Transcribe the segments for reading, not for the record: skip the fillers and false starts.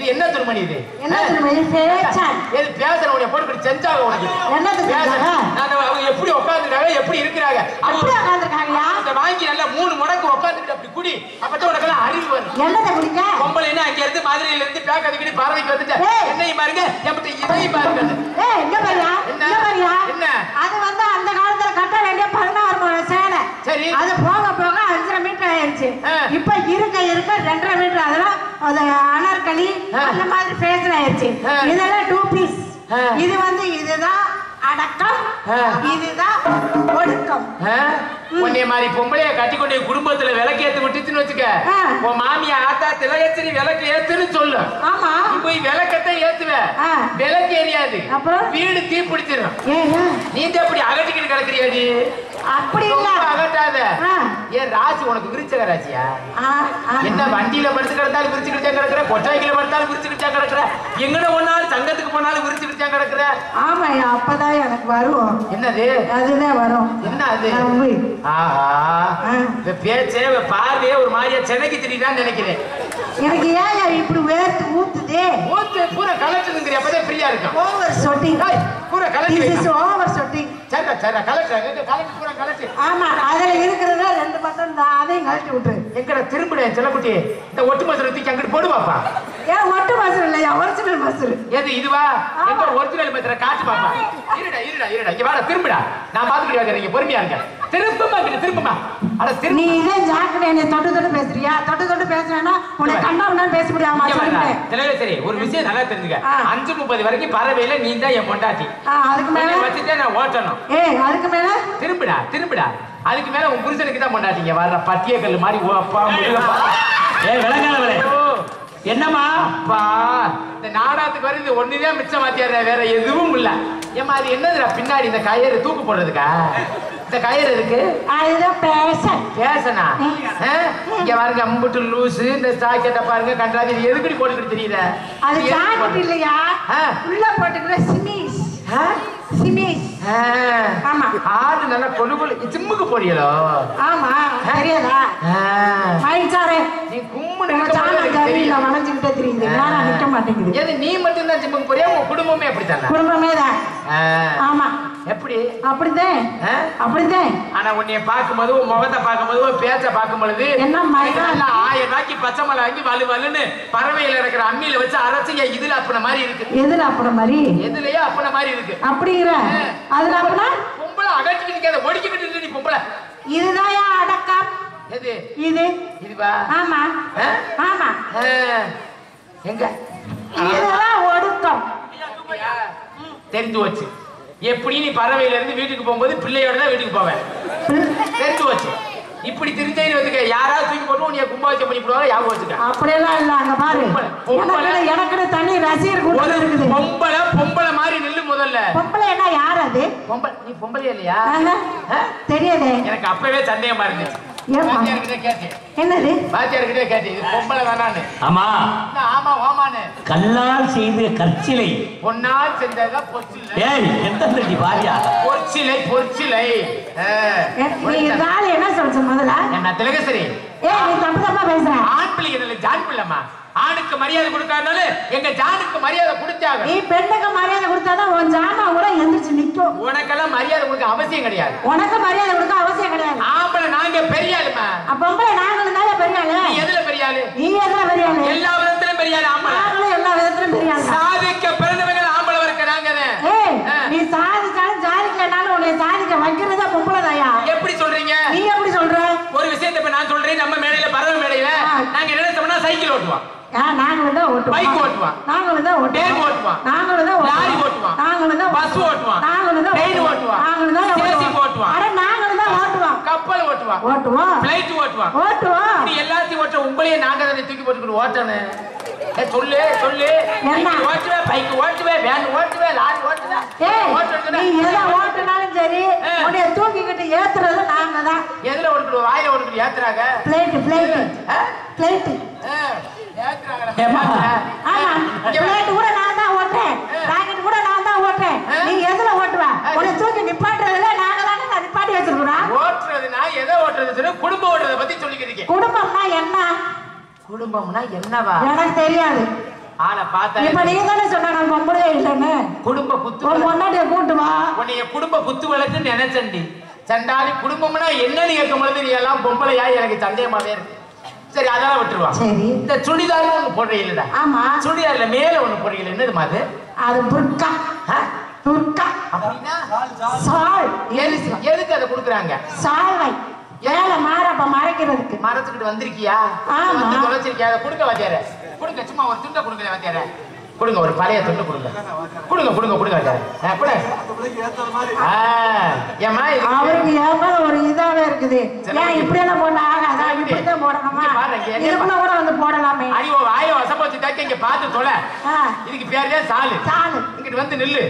என்ன துணிமணி இது? என்ன துணிமணி? ஃபேஷன். இது பேசற உடைய போட்டு செஞ்சாங்க உனக்கு. என்னது செஞ்சாங்க? நான் அவங்க எப்படி உட்கார்ந்திருக்காங்க, எப்படி இருக்கறாங்க? அப்படி உட்கார்ந்திருக்காங்கயா? அந்த வாங்கி நல்லா 3 மடக்கு உட்கார்ந்துட்டு அப்படி குடி. அப்பதான் உனக்கு அறிவு வரும். என்னத குடிக்க? பொம்பளைனா அங்க இருந்து மதுரையில இருந்து பேக் அதுக்கிட்டு பறவைக்கு வந்துட்ட. என்னைய பாருங்க, எப்படி இதை பாருங்க. இங்க பாருயா. இங்க பாருயா. என்ன? அது வந்து அந்த காலத்துல கட்ட வேண்டிய 16 முழ சேலை. சரி. அது போக போக 5.5 மீட்டர் ஆயிருச்சு. இப்ப இருக்க 2.5 மீட்டர் அதெல்லாம் அது அனார்கலி அந்த மாதிரி ஃபேஷன் ஆயிருச்சு. இதெல்லாம் 2 பீஸ். இது வந்து இதுதான் அடக்கம், இதுதான் ஒடுக்கம். உன்னை மாதிரி பொம்பளைய கட்டிக்கொண்டு குடும்பத்துல விளக்கேத்து விட்டுச்சுன்னு வச்சுக்க, உன் மாமியா ஆத்தா திலகச்சரி விளக்கு ஏத்துன்னு சொல்லு. ஆமா, போய் விளக்கத்தை ஏத்துவ, விளக்கு எரியாது, அப்புறம் வீடு தீ பிடிச்சிடும். நீ அப்படி அகட்டிக்கிட்டு கிடக்குறியாடி? அப்படி இல்ல, அகட்டாத. ஏன் ராசி உனக்கு விருச்சக ராசியா? என்ன வண்டியில படுத்து கிடந்தாலும் விரிச்சுக்கிட்டே கிடக்குற, கொட்டாய்களை படுத்தாலும் விரிச்சுக்கிட்டே கிடக்குற, எங்கட ஒன்னாலும் சங்கத்துக்கு போனாலும் விரிச்சுக்கிட்டே கிடக்குற. ஆமாயா, அப்பதான் எனக்கு வரும். என்னது? அதுதான் வரும். என்ன அது? பேச்சே பார்வையே ஒரு மாதிரியா சென்னைக்கு திரிதான் நினைக்கிறேன். எனக்கு ஏன் இப்படி வேர்த்து ஊத்துதே? ஊத்து பூரா கலெக்டர் அப்பதான் ஃப்ரீயா இருக்கும். ஓவர் சொட்டிங் பூரா கலெக்டர். ஓவர் சொட்டிங். சரி சரி, கலெக்டர் பூரா கலெக்டர். ஆமா, அதுல இருக்கிறத 2 பட்டன் தான், அதையும் கழட்டி விட்டு. எங்கட திரும்பிட செல்லக்குட்டி, இந்த ஒட்டு மசூர் தூக்கி அங்கிட்டு போடுவாப்பா. ஏன் ஒட்டு மசூர் இல்லையா? ஒரிஜினல் மசூர். எது இதுவா? எங்க ஒரிஜினல் மசூரை காட்டு பாப்பா. இருடா இருடா இருடா, இங்க வாடா, திரும்பிடா. நான் பாத்துக்கிட்டு நீங்க பொறுமையா இருங்க. திரும்பமா திரும்பமா. அட திரும்ப. நீ இதே ஜாக்கிரதை, என்ன தொட்டு தொட்டு பேசுறியா? தொட்டு தொட்டு பேசுறேன்னா உன்னை கண்டா உன்னால பேச முடியாமா? சரி, ஒரு விஷயம் நல்லா தெரிஞ்சுக்க. 5:30 வரைக்கும் பறவையில நீ தான் என் பொண்டாட்டி. அதுக்கு மேல வச்சுட்டே நான் ஓட்டணும். அதுக்கு மேல திரும்பிடா திரும்பிடா. அதுக்கு மேல உன் புருஷனுக்கு தான் பொண்டாட்டிங்க. வர்ற பட்டிய கல்லு மாதிரி அப்பா முருகப்பா. விளங்காதவளே, என்னம்மா அப்பா இந்த நாடகத்துக்கு வர இந்த ஒண்ணுதான் மிச்சம் மாத்தியாரு, வேற எதுவும் இல்ல. ஏமா அது என்னதுடா பின்னாடி இந்த கயிறு தூக்கு போடுறதுக்கா? இந்த கயிறு இருக்கு, அதுதான் பேஷன். பேஷனா? இங்க பாருங்க, அம்புட்டு லூசு. இந்த ஜாக்கெட்டை பாருங்க, கண்டாதி எதுக்கடி போட்டுக்கிட்டு தெரியல. அது ஜாக்கெட் இல்லையா, உள்ள போட்டுக்கிற சிமிஸ். சிமிஸ். ஆமா, ஆடு நல்லா கொழு கொழு. ஜிம்முக்கு போறீங்களோ? ஆமா, தெரியாதா? மயில்சாரே, நீ கும்முன்னு வளைஞ்சுக்கிட்டே தெரியுது, நான் நிக்க மாட்டேங்குது. எது நீ மட்டும் தான் ஜிம்முக்கு போறியா? உங்க குடும்பமே அப்படித்தானே? குடும்பமே தான். ஆமா. எப்படி? அப்படிதான் அப்படிதான். ஆனா உன்னைய பார்க்கும்போது, உன் முகத்தை பார்க்கும்போது, உன் பேச்ச பார்க்கும்போது என்ன 1000 ரூபாய்க்கு பச்சை மலை வாங்கி வலு வலுன்னு பறவையில இருக்கிற அம்மியில வச்சு அரைச்சிங்க. இதுல அப்பன மாதிரி இருக்கு. எதுல அப்பன மாதிரி? எதுலயே அப்பன மாதிரி இருக்கு. அப்படிங்கிற அதுல அப்பனா பொம்பளை அகட்டிக்கிட்டு ஒடிக்கிட்டு இருக்கு. நீ பொம்பளை இதுதான் அடக்கம். எது இது? இதுவா? ஆமா ஆமா. எங்க இதெல்லாம் ஒடுக்கம். தெரிஞ்சு வச்சு எப்படி நீ பறவையில இருந்து வீட்டுக்கு போகும்போது பிள்ளையோட தான் வீட்டுக்கு போவேன். தெரிஞ்சு வச்சு இப்படி திருந்தேன்னு வந்துக்க. யாராவது தூக்கி போட்டு உன்னைய கும்பாபிஷேகம் பண்ணி போடுவாங்க. ஞாபகம் வச்சுக்க. அப்படியெல்லாம் இல்ல. அங்க பாரு, எனக்கு தனி ரசிகர் கூட்டம் இருக்குது. பொம்பளை பொம்பளை மாதிரி நில்லு முதல்ல. பொம்பளை என்ன? யார் அது? பொம்பளை. நீ பொம்பளையா இல்லையா? தெரியாதே. எனக்கு அப்பவே சந்தேகமா இருந்துச்சு. என்னது? பாத்தியார்கிட்ட கேட்டேன், இது பொம்பளை தானான்னு. ஆமா ஆமா ஆமான்னு. கல்லால் செய்த கற்சிலை, பொன்னால் செஞ்சதா பொற்சிலை. ஏய் எந்த பாரியா? பொற்சிலை பொற்சிலை. நீ இதனால என்ன சொல்ற முதல்ல? என்ன திலகேஸ்வரி? ஏய் நீ தப்பு தப்பா பேசுற. ஆண் பிள்ளை இல்ல, ஜான் பிள்ளைமா. ஆணுக்கு மரியாதை கொடுக்காதனால எங்க ஜானுக்கு மரியாதை கொடுத்தாங்க. நீ பெண்ணுக்கு மரியாதை கொடுத்தாதான் உன் ஜாமா கூட எந்திரிச்சு நிக்கும். உனக்கெல்லாம் மரியாதை கொடுக்க அவசியம் கிடையாது. உனக்கு மரியாதை கொடுக்க அவசியம் கிடையாது. ஆம்பளை நாங்க பெரிய ஆளுமா. பொம்பளை நாங்களும் தானே பெரிய ஆளு. நீ எதுல பெரிய ஆளு? நீ எதுல பெரிய ஆளு? எல்லா விதத்திலும் பெரிய ஆளு. ஆம்பளை நாங்களும் எல்லா விதத்திலும் பெரிய ஆளு. சாதிக்க பிறந்தவங்க ஆம்பளை இருக்க நாங்க. நீ சாதிச்சாலும் சாதிக்கலனாலும் உன்னை சாதிக்க வைக்கிறதா பொம்பளை தாயா? எப்படி சொல்றீங்க? நீ எப்படி சொல்ற? ஒரு விஷயத்தை இப்ப நான் சொல்றேன். நம்ம மேடையில பறவை மேடையில நாங்க என்ன சொன்னா சைக்கிள் ஓட்டுவோம். நாங்களும் தான் ஓட்டுவோம். பைக் ஓட்டுவோம். நாங்களும் தான் ஓட்டுவோம். ஓட்டுவோம். நாங்களும் தான் லாரி ஓட்டுவோம். நாங்களும் தான் பஸ் ஓட்டுவோம். நாங்களும் தான் ட்ரெயின் ஓட்டுவோம். நாங்களும் தான் ஜேசிபி ஓட்டுவோம். அட நாங்களும் தான் ஓட்டுவோம். கப்பல் ஓட்டுவோம். ஓட்டுவோம். ஃளைட் ஓட்டுவோம். ஓட்டுவோம். நீ எல்லாத்தையும் ஓட்ட உங்களையே நாங்க தான் தூக்கி போட்டுக்கிட்டு ஓட்டணும். சொல்லு சொல்லு. ஓட்டுவே, பைக் ஓட்டுவே, வேன் ஓட்டுவே, லாரி ஓட்டுவே. நீ எதை ஓட்டுனாலும் சரி, உன்னைய தூக்கிக்கிட்டு ஏத்துறது நாங்க தான். எதுல ஓட்டுறோம்? வாயில ஓட்டுக்கிட்டு ஏத்துறாங்க. பிளேட் பிளேட் பிளேட் கூட நான் தான் ஓட்டுறேன். ராக்கெட் கூட நான் தான் ஓட்டுறேன். நீ எதுல ஓட்டுவ? உன்னை தூக்கி நிப்பாட்டுறதுல நாங்க தானே நிப்பாட்டி வச்சிருக்கோம். ஓட்டுறதுனா எதை ஓட்டுறது சொல்லு. குடும்பம் ஓட்டுறத பத்தி சொல்லிக்கிறீங்க. குடும்பம்னா என்ன? குடும்பம்னா என்னவா? எனக்கு தெரியாது. ஆளை பார்த்தா இப்ப நீங்க தானே சொன்ன நான் பொம்பளையே இல்லைன்னு. குடும்ப குத்து பொண்டாட்டிய கூட்டு வா. உன்னைய குடும்ப குத்து வழக்குன்னு நினைச்சண்டி. சண்டாளி குடும்பம்னா என்னன்னு கேட்கும் பொழுது நீ எல்லாம் பொம்பளையா எனக்கு சந்தேகமாவே இருக்கு. சரி அதெல்லாம் விட்டுருவா. சரி இந்த சுடிதார் ஒண்ணு போடுறீங்களா? ஆமா சுடிதார்ல மேல ஒண்ணு போடுறீங்களா? என்னது மாதிரி? அது புர்கா. புர்கா அப்படின்னா சால். எதுக்கு அதை கொடுக்குறாங்க? சால்வை ஏல மாறப்ப மறைக்கிறதுக்கு. மறைச்சுக்கிட்டு வந்திருக்கியா? ஆமா தொலைச்சிருக்கியா? அதை கொடுக்க வாத்தியார கொடுங்க. சும்மா ஒரு துண்டை கொடுக்கல வாத்தியார. கொடுங்க ஒரு பழைய துண்டு கொடுங்க. கொடுங்க கொடுங்க கொடுங்க வாத்தியார. அவருக்கு ஏமா ஒரு இதாவே இருக்குது. ஏன் இப்படி எல்லாம் போட்டா ஆகாதா? இப்படித்தான் போடணுமா? இதுக்குள்ள கூட வந்து போடலாமே. ஐயோ வாயோ வசப்போச்சு தாக்க இங்க பார்த்து தொலை. இதுக்கு பேரே சாலு. சாலு இங்கிட்டு வந்து நில்லு.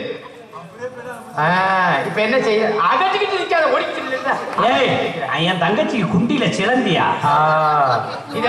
இப்ப என்ன செய்ய? அகட்டிக்கிட்டு நிக்காத ஓடிக்கிட்டு. ஏய் என் தங்கச்சிக்கு குண்டில சிலந்தியா? இத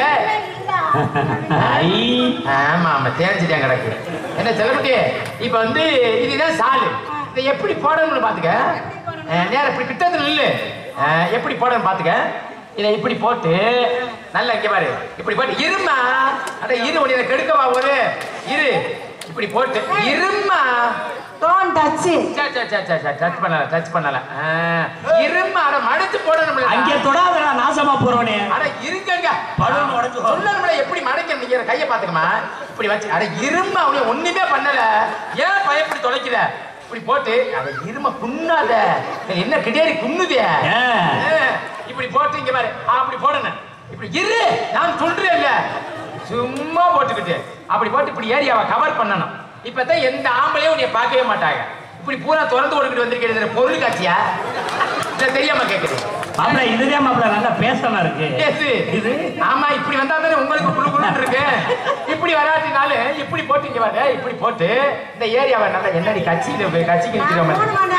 ஆமா ஆமா தேஞ்சிட்டேன் கிடக்கு. என்ன செல்லக்குட்டி இப்ப வந்து இதுதான் சாலு. இதை எப்படி போடணும்னு பாத்துக்க. நேரம் இப்படி கிட்டத்துல நில்லு. எப்படி போடணும் பாத்துக்க. இதை இப்படி போட்டு நல்லா இங்க பாரு. இப்படி போட்டு இருமா. அட இரு உன்னை கெடுக்கவா ஒரு இரு. இப்படி போட்டு இருமா. Don't touch. டச் பண்ணல டச் பண்ணல. இருமா. அட மடிச்சு போடணும். அங்கே தொடாதடா நாசமா போறவனே. அட இருங்கங்க. பலூன் உடைச்சு சொல்லணும்ல எப்படி மடக்கணும். நீங்க கைய பாத்துக்கமா. இப்படி வச்சு அட இருமா. அவனே ஒண்ணுமே பண்ணல. ஏன் பயப்படி தொலைக்கிற? இப்படி போட்டு அட இருமா குன்னாத. என்ன கிடேரி குன்னுதே. இப்படி போட்டு இங்க பாரு. அப்படி போடணும். இப்படி இரு நான் சொல்றேன் இல்ல. சும்மா போட்டுக்கிட்டு அப்படி போட்டு இப்படி ஏரியாவை கவர் பண்ணணும். இப்பதான் எந்த ஆம்பளையும் உன்னை பார்க்கவே மாட்டாங்க. இப்படி பூரா திறந்து கொடுக்கிட்டு வந்திருக்கிறது பொருள் காட்சியா? தெரியாம கேக்குது. மாப்பிள்ள இதுதான் மாப்பிள்ள நல்லா பேசலாம் இருக்கு. இது ஆமா இப்படி வந்தா தானே உங்களுக்கு குழு குழு இருக்கு. இப்படி வராட்டினாலும் இப்படி போட்டு இங்க வாங்க. இப்படி போட்டு இந்த ஏரியாவை நல்லா என்னடி கட்சியில கட்சிக்கு நிக்கிறோம்.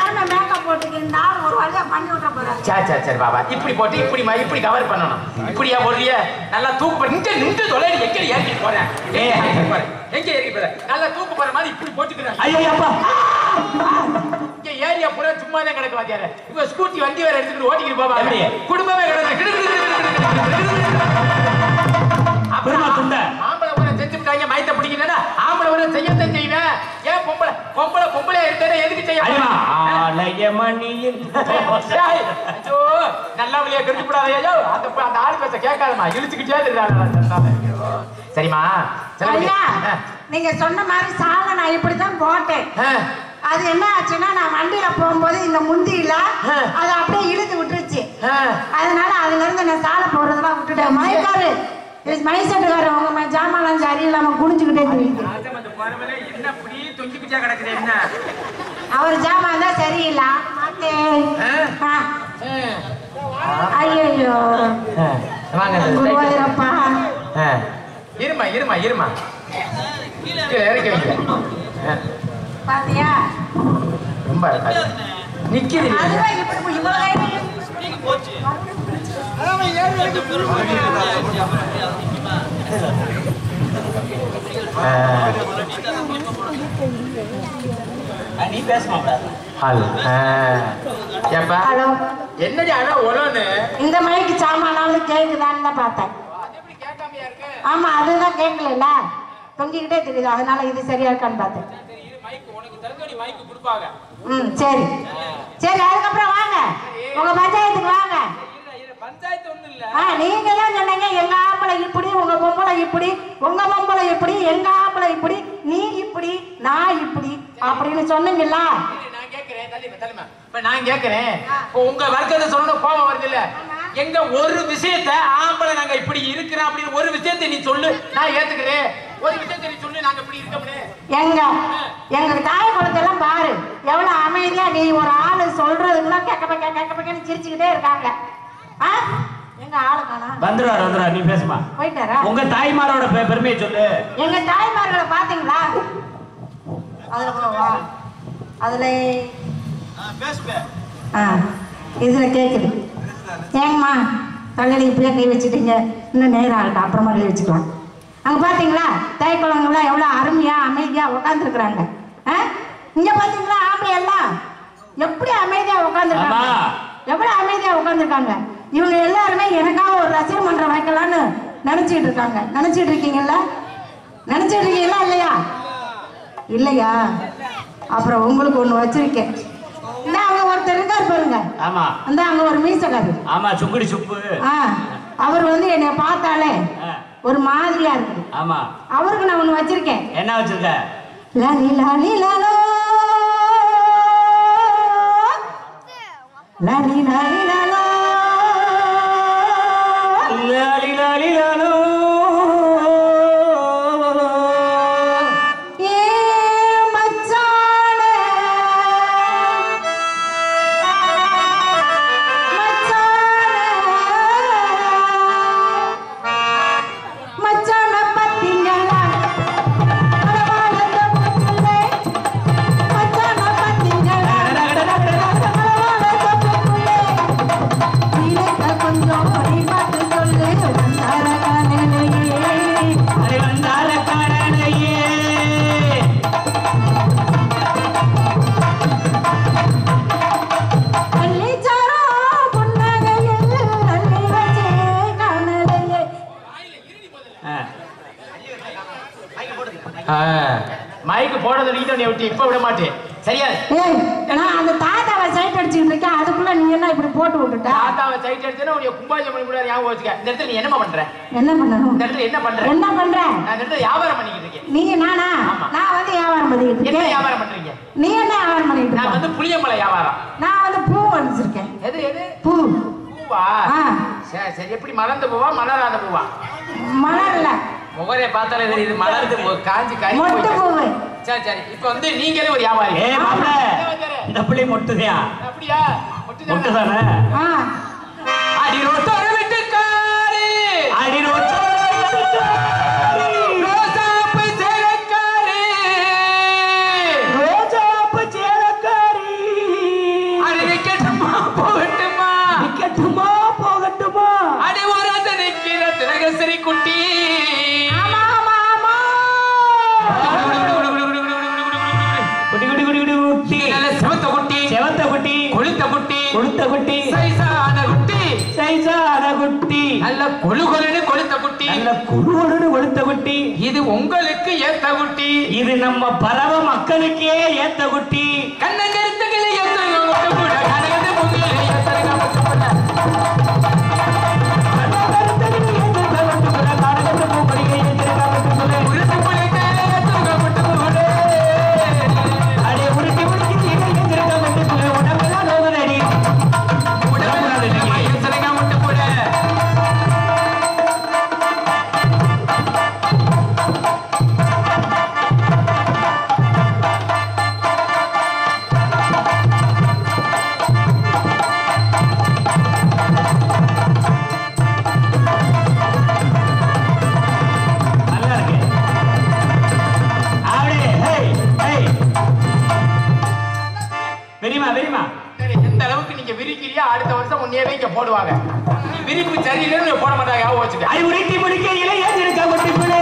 சரி பாபா இப்படி போட்டு இப்படி இப்படி கவர் பண்ணணும். இப்படியா போடுறிய நல்லா தூக்கு பண்ணி நின்று தொலை. எங்க ஏறி போறேன்? எங்க ஏறி போறேன்? நல்லா தூக்கு போற மாதிரி இப்படி போட்டுக்கிறேன். இங்க ஏரியா பூரா சும்மா தான் கிடக்கு வாத்தியார. இப்ப ஸ்கூட்டி வண்டி வேற எடுத்துட்டு ஓட்டிக்கிட்டு போவா. குடும்பமே கிடக்கு. ஆம்பளை ஊரை செஞ்சுட்டாங்க. மயத்தை பிடிக்கிறா ஆம்பளை ஊரை செய்யத்தான் செய்வேன். ஏன் பொம்பளை பொம்பளை பொம்பளையா இருக்கிற எதுக்கு செய்ய? நல்லா வழியா கெடுத்து விடாதையோ. அந்த ஆள் பேச கேட்காதமா இழுச்சுக்கிட்டே. சரிமா நீங்க சொன்ன மாதிரி சாலை நான் இப்படித்தான் போட்டேன். அது என்ன ஆச்சுன்னா நான் வண்டியில போகும்போது இந்த முந்தியில அதை அப்படியே இழுத்து விட்டுருச்சு. அதனால அதுல இருந்து நான் சாலை போடுறதெல்லாம் விட்டுட்டேன். மயக்காரு மைசெட்டுக்காரு உங்க ஜாமான் சரியில்லாம குடிஞ்சுக்கிட்டே அவர் ஜாமான் தான் சரியில்லை. ஐயோ குருவாயிரப்பா. இருமா இருமா இருமா இறக்கி வைக்க பாத்தியா ரொம்ப நிக்குது. நீ பேச என்னடி அட ஒலோன்னு இந்த மைக்கு சாமானாவது கேக்குதான்னு தான் பார்த்தேன். ஆமா அதுதான் கேட்கல தொங்கிக்கிட்டே தெரியுது. அதனால இது சரியா இருக்கான்னு பார்த்தேன். சரி சரி அதுக்கப்புறம் வாங்க உங்க பஞ்சாயத்துக்கு வாங்க. நீங்க தான் சொன்னீங்க எங்க ஆம்பளை இப்படி உங்க பொம்பளை இப்படி உங்க பொம்பளை இப்படி எங்க ஆம்பளை இப்படி நீ இப்படி நான் இப்படி அப்படின்னு சொன்னீங்கல்ல. நான் கேக்குறேன் உங்க வர்க்கத்தை சொல்லணும் கோபம் வருது இல்ல. எங்க ஒரு விஷயத்த ஆம்பளை நாங்க இப்படி இருக்கிறோம் அப்படின்னு ஒரு விஷயத்தை நீ சொல்லு நான் ஏத்துக்கிறேன். ஒரு விஷயத்தை நீ சொல்லு நாங்க இப்படி இருக்கோம்னு. எங்க தாய் குளத்தெல்லாம் பாரு எவ்வளவு அமைதியா நீ ஒரு ஆளு சொல்றதுக்கெல்லாம் கேட்க சிரிச்சுக்கிட்டே இருக்காங்க. எங்க ஆளு காணா வந்துடுவாரு. நீ பேசுமா போயிட்டாரா? உங்க தாய்மாரோட பெருமையை சொல்லு. எங்க தாய்மார்களை பாத்தீங்களா? அதுல இதுல கேக்குது. ஏங்கம்மா தலையில இப்படியே கை வச்சுட்டீங்க இன்னும் நேரம் ஆகட்டும் அப்புறமா கை வச்சுக்கலாம். அங்க பாத்தீங்களா தாய் குழந்தைங்களா எவ்வளவு அருமையா அமைதியா உட்காந்துருக்குறாங்க. இங்க பாத்தீங்களா ஆம்பளை எல்லாம் எப்படி அமைதியா உட்காந்துருக்காங்க. எவ்வளவு அமைதியா உட்காந்துருக்காங்க. இவங்க எல்லாருமே எனக்காக ஒரு ரசிகர் மன்றம் வைக்கலான்னு நினைச்சிட்டு இருக்காங்க. நினைச்சிட்டு இருக்கீங்களா இல்லையா? இல்லையா? அப்புறம் உங்களுக்கு ஒண்ணு வச்சிருக்கேன். இந்த அங்க ஒருத்தர் இருக்காரு பாருங்க. ஆமா. அந்த அங்க ஒரு மீசக்காரு. ஆமா, சுங்குடி சுப்பு. அவர் வந்து என்னை பார்த்தாலே ஒரு மாதிரியா இருக்கு. ஆமா. அவருக்கு நான் ஒண்ணு வச்சிருக்கேன். என்ன வச்சிருக்க? லாலி லாலி லாலோ லாலி லாலி லாலோ லாலி லாலி லாலோ மைக்கு போடுறது நீ விட்டு இப்ப விட மாட்டேன். சரியா? நான் அந்த தாத்தாவை சைட் அடிச்சுட்டு இருக்கேன். அதுக்குள்ள நீ என்ன இப்படி போட்டு விட்டுட்ட? தாத்தாவை சைட் அடிச்சேன்னா உனக்கு கும்பாஜம் பண்ணி கூட ஞாபகம் வச்சுக்க. இந்த இடத்துல நீ என்ன பண்ற? என்ன பண்ணணும்? இந்த இடத்துல என்ன பண்ற? என்ன பண்ற? நான் இந்த இடத்துல வியாபாரம் பண்ணிக்கிட்டு இருக்கேன். நீங்க நானா? நான் வந்து வியாபாரம் பண்ணிக்கிட்டு இருக்கேன். என்ன வியாபாரம் பண்றீங்க? நீ என்ன வியாபாரம் பண்ணிக்கிட்டு இருக்க? நான் வந்து புளியம்பளை வியாபாரம். நான் வந்து பூ வச்சிருக்கேன். எது எது? பூ. பூவா? சரி சரி. எப்படி மலர்ந்த பூவா மலராத பூவா? மலர்ல. முகரே பார்த்தாலே தெரியுது மலர்ந்து காஞ்சி காய் மொட்டு பூவு. சரி சரி. இப்போ வந்து நீங்களே ஒரு வியாபாரி. ஏய் மாப்ள, இந்த புளி மொட்டுதியா? அப்படியா? மொட்டுதானே? அடி ரோட்டோர விட்டுக்காரி, அடி ரோட்டோர விட்டுக்காரி, ரோசாப்பு சேலக்காரி, ரோசாப்பு சேலக்காரி. அடி விக்கட்டுமா போகட்டுமா, விக்கட்டுமா போகட்டுமா, அடி ஓராத நிக்கிற திலகசரி குட்டி. செவத்த குட்டி, கொளுத்த குட்டி, கொளுத்த குட்டி, சைசான குட்டி, சைசான குட்டி, நல்ல கொழுகொலுன்னு கொளுத்த குட்டி, நல்ல கொழுகொலுன்னு கொளுத்த குட்டி. இது உங்களுக்கு ஏத்த குட்டி, இது நம்ம பரவ மக்களுக்கே ஏத்த குட்டி. கண்ணங்கருத்துகளை ஏத்த கூட கனகது முகிலை ஏத்தறங்க முட்டுப்பட, கண்ணங்கருத்துகளை ஏத்த கூட கனகது முகிலை ஏத்தறங்க முட்டுப்பட, உருட்டு புளிக்க ஏத்தறங்க முட்டுப்பட, அடி உருட்டி உருட்டி அடுத்த வருஷம் முன்னேவே இங்க போடுவாங்க. விரிப்பு சரியில்லைன்னு போட மாட்டாங்க. வச்சுட்டு ஐ உருட்டி முடிக்கையில ஏத்திருக்க முட்டிப்புலே.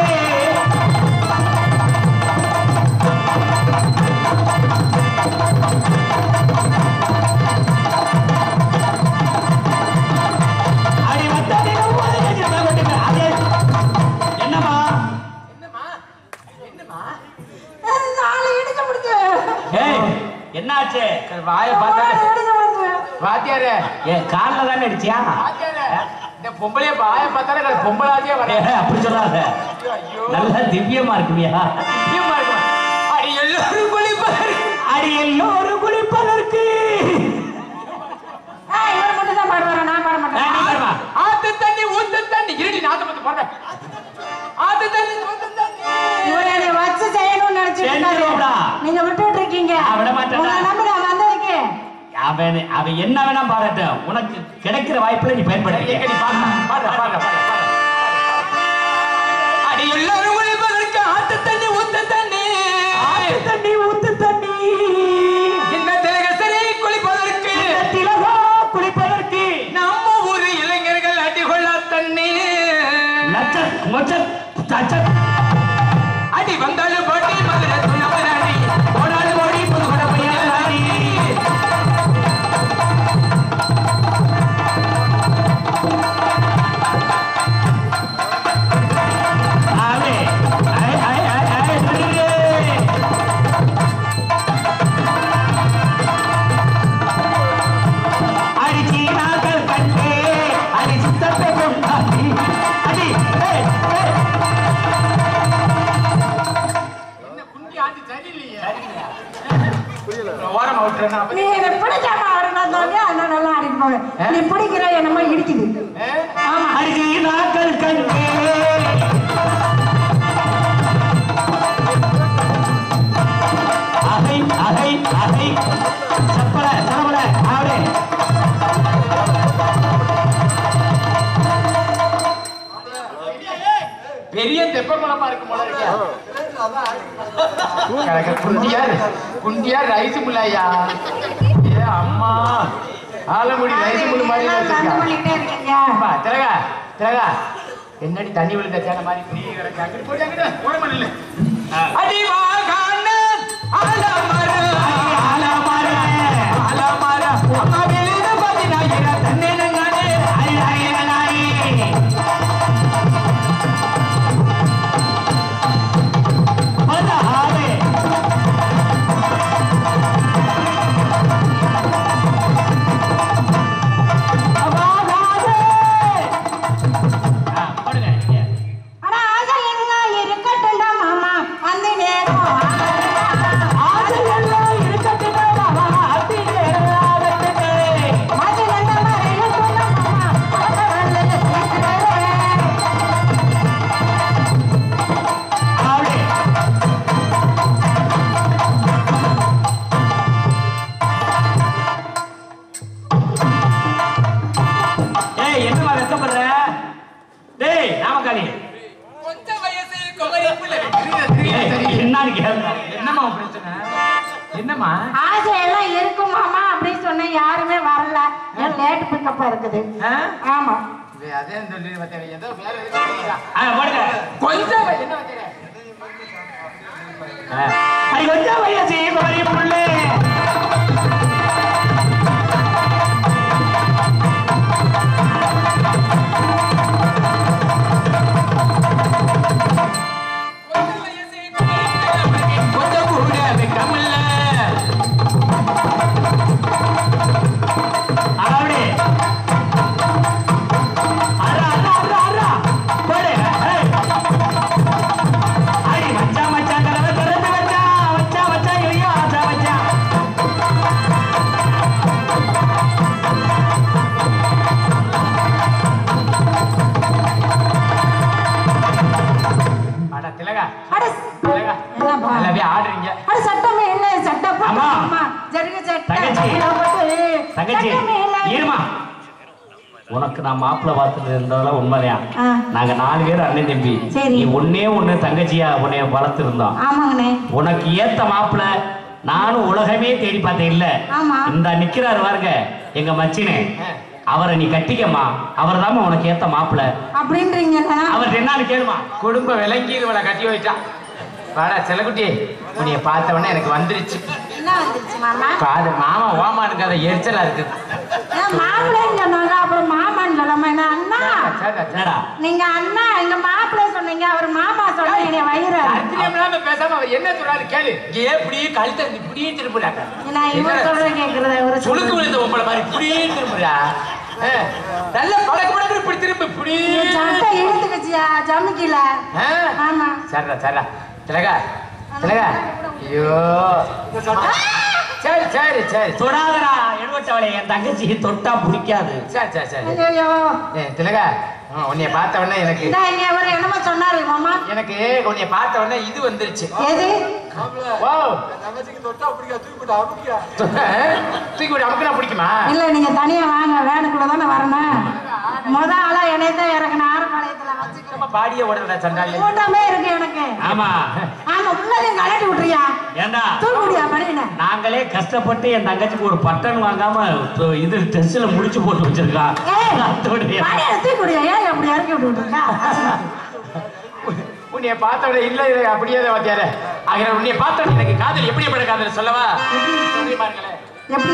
அடி வந்தாடி ஏத்திருக்க முட்டிப்புலே. அதே என்னமா என்னமா என்னமா நாளை இடிச்சு முடிச்சு. ஏய் என்னாச்சு? வாயை பார்த்தா வாத்தியாரே காலில் தானே அடிச்சியா? இந்த பொம்பளைய வாயை பார்த்தாலே பொம்பளாதியா வர. அப்படி சொல்லாத, நல்லா திவ்யமா இருக்குமியா? திவ்யமா இருக்குமா? அடி எல்லோரும் குளிப்பதற்கு, அடி எல்லோரும் குளிப்பதற்கு. இவர் மட்டும் தான் பாடுவாரா? நான் பாட மாட்டேன். ஆத்து தண்ணி ஊத்து தண்ணி இருடி நாத்து பத்து போடுற. ஆத்து தண்ணி ஊத்து தண்ணி இவரை வச்சு செய்யணும்னு நினைச்சிருக்காரு. நீங்க விட்டுட்டு இருக்கீங்க. விட மாட்டேன். நம்பி நான் வந்திருக்கு. அவன் என்ன வேணா பாடட்டும். உனக்கு கிடைக்கிற வாய்ப்புல நீ பயன்படுத்தி அடி எல்லாரும் குளிப்பதற்கு ஆத்து தண்ணி ஊத்து தண்ணி, ஆத்து தண்ணி ஊத்து தண்ணி. இந்த திலகசரி குளிப்பதற்கு, திலகா குளிப்பதற்கு, நம்ம ஊரு இளைஞர்கள் அடிகொள்ளா தண்ணி. அடி வந்தாலும் போட்டி மதுரை துணவராடி, ஓடாடு ஓடி புதுகொட பையனாடி. ஓரமா விட்டுறேன். நீ என்ன பிடிக்காம ஆடணும் தோல்வி அண்ணன் நல்லா ஆடிட்டு போவேன். நீ பிடிக்கிற என்னமோ இடிக்குது. ஆமா அடிச்சு நாக்கள் கண்ணே அகை அகை அகை சப்பல சரவல ஆவடே பெரிய தெப்பகுளமா இருக்கு போல இருக்கியா குண்டியார் ரைஸ் முல்லையா ஏ அம்மா ஆலமுடி ரைஸ் முள்ளு மாதிரி வச்சிருக்கா திலகா திலகா என்னடி தண்ணி விழுந்த சேன மாதிரி நீ கிடக்கு போய் ஓரமா நில்லு அடிவா காணன் ஆலமர ஆலமர ஆலமர அம்மா வெளியில பாத்தினா இர தண்ணே நங்கானே ஐ ஐ ஐ பதா ஆவே யாருமே வரல லேட் பிக்கப் இருக்குது ஆமா அதே சொல்லி ஏதோ வேற கொஞ்சம் என்ன கொஞ்சம் வயசு கோரி புள்ளே உனக்கு நான் மாப்பிள்ள பார்த்துட்டு இருந்ததெல்லாம் உண்மைதான். நாங்க 4 பேர் அண்ணன் தம்பி. நீ ஒன்னே ஒண்ணு தங்கச்சியா உன்னைய வளர்த்து இருந்தோம். உனக்கு ஏத்த மாப்பிள்ள நானும் உலகமே தேடி பார்த்தேன் இல்ல. இந்த நிக்கிறாரு பாருங்க எங்க மச்சினே, அவரை நீ கட்டிக்கமா, அவர் தான் உனக்கு ஏத்த மாப்பிள்ள அப்படின்றீங்க. அவர் என்னன்னு கேளுமா, குடும்ப விளங்கி இவளை கட்டி வச்சா. வாடா செல்லக்குட்டி, உன்னைய பார்த்த உடனே எனக்கு வந்துருச்சு. என்ன வந்துருச்சு மாமா? காது மாமா ஓமானுக்கு அதை எரிச்சலா இருக்கு. மாப்பிள்ளைன்னு சொன்னாங்க, அப்புறம் மாமான்னு சொல்லாம என்ன அண்ணா? நீங்க அண்ணா எங்க மாப்பிள்ளை சொன்னீங்க, அவர் மாமா சொன்னீங்க. வயிறு பேசாம அவர் என்ன சொல்றாரு கேளு. எப்படி கழுத்தை இப்படியே திருப்புறாங்க. நான் இவர் சொல்றேன் கேக்குறத ஒரு சுளுக்கு விழுந்த உங்களை மாதிரி இப்படியே திருப்புறா. நல்ல பழக்க பழக்க இப்படி திரும்ப இப்படி சட்டை இழுத்துக்குச்சியா ஜமிக்கல. ஆமா சரிடா சரிடா திலகா திலகா. ஐயோ சரி சரி சரி தொடாதடா எடுவட்டவளே, என் தங்கச்சி தொட்டா பிடிக்காது. சரி சரி சரி திலகா, உன்னைய பார்த்த உடனே எனக்கு என்னமா சொன்னாரு மாமா, எனக்கு உன்னைய பார்த்த உடனே இது வந்துருச்சு. எது? ஓ தங்கச்சிக்கு தொட்டா பிடிக்காது, தூக்கி விட்டு அமுக்கினா பிடிக்குமா? இல்ல நீங்க தனியா வாங்க, வேனுக்குள்ள தானே வரணும். முத ஆளா என்னையதான் இறக்குன ஆரப்பாளையத்துல வச்சுக்கிறப்ப பாடிய உடனே சண்டாளி கூட்டமே இருக்கு எனக்கு. ஆமா ஆமா உள்ளதையும் கலட்டி விட்டுறியா? ஏண்டா தூக்குடியா பண்ணின? நாங்களே கஷ்டப்பட்டு என் தங்கச்சிக்கு ஒரு பட்டன் வாங்காம இது டெஸ்ட்ல முடிச்சு போட்டு வச்சிருக்கா. தூக்குடியா? ஏன் அப்படி இறக்கி விட்டு இருக்கா? உன்னைய பார்த்தவட இல்ல அப்படியே வாத்தியார ஆகிற உன்னைய பார்த்தவட எனக்கு காதல் எப்படி எப்படி காதல் சொல்லவா? சொல்லி பாருங்களேன் எப்படி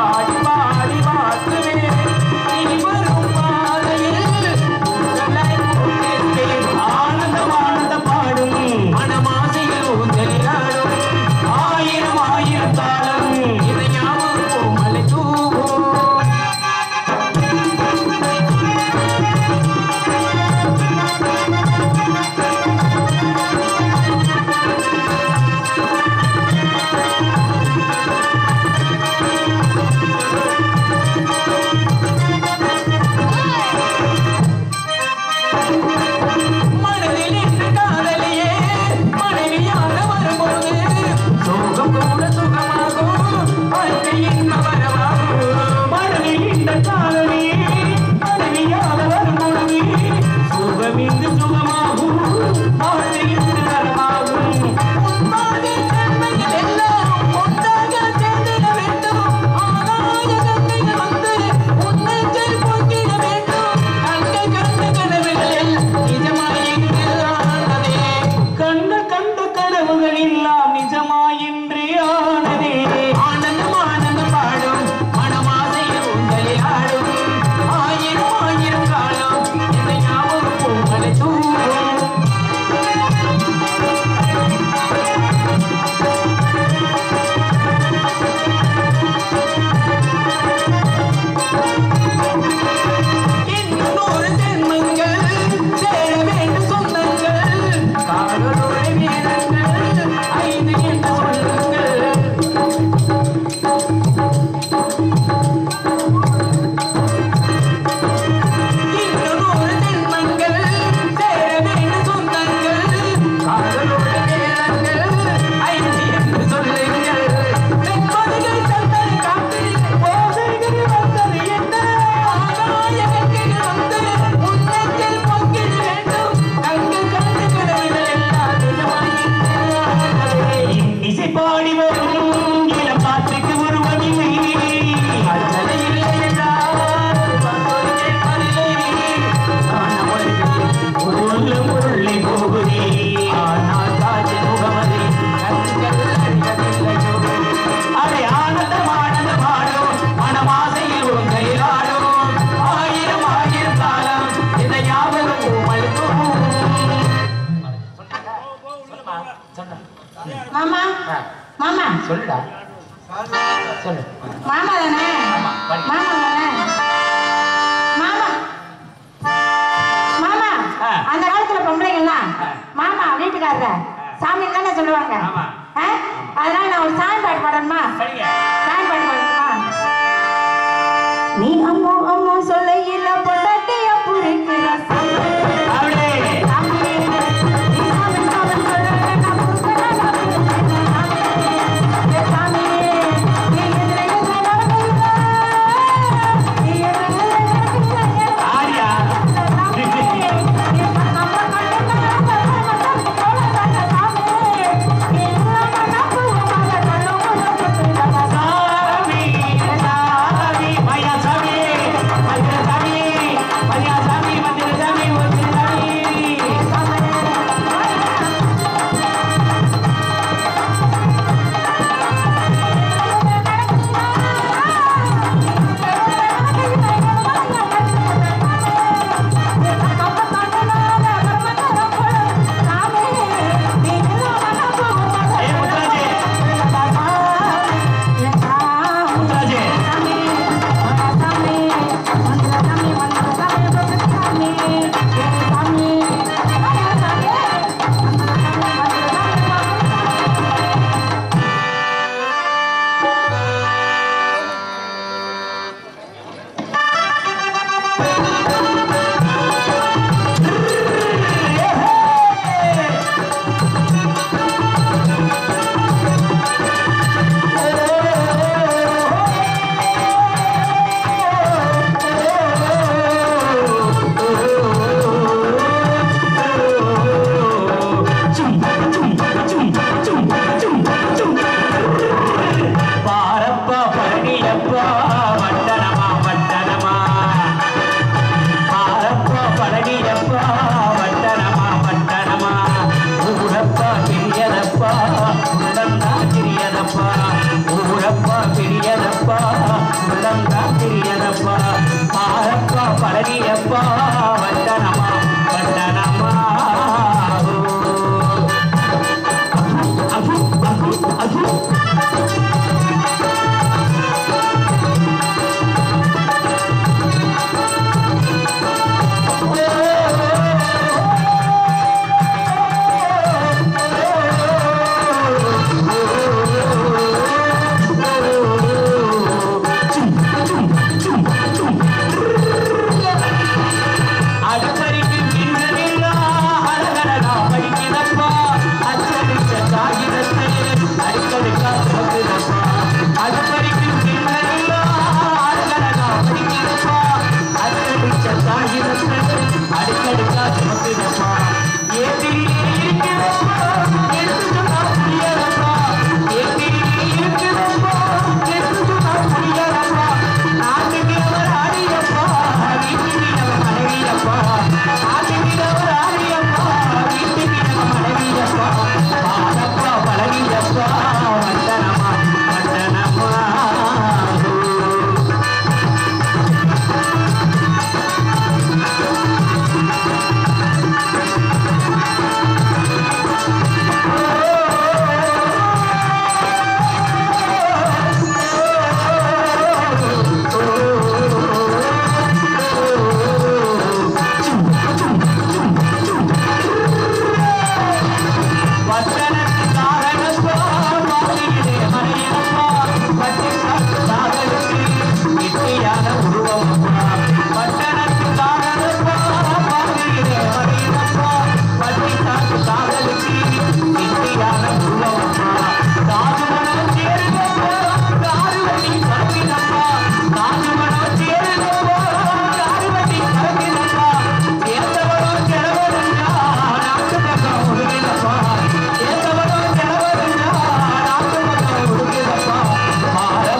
பாடி பாடி சொல்லுடா சொல்லு. மாமா தானே? மாமா தானே? மாமா மாமா அந்த காலத்துல பொம்பளைங்கலாம் மாமா வீட்டுக்காரர சாமி தானே சொல்லுவாங்க. அதனால நான் ஒரு சாமி பாட்டு பாடணுமா? சாமி பாட்டு பாடணுமா? நீ அம்மா அம்மா சொல்லையில பொண்டாட்டிய புரிக்கிற சாமி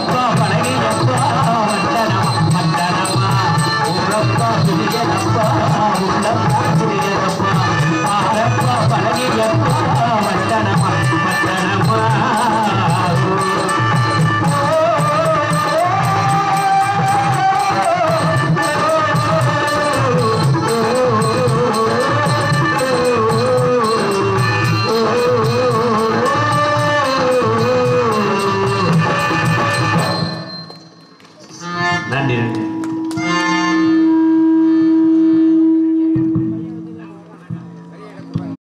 Bye.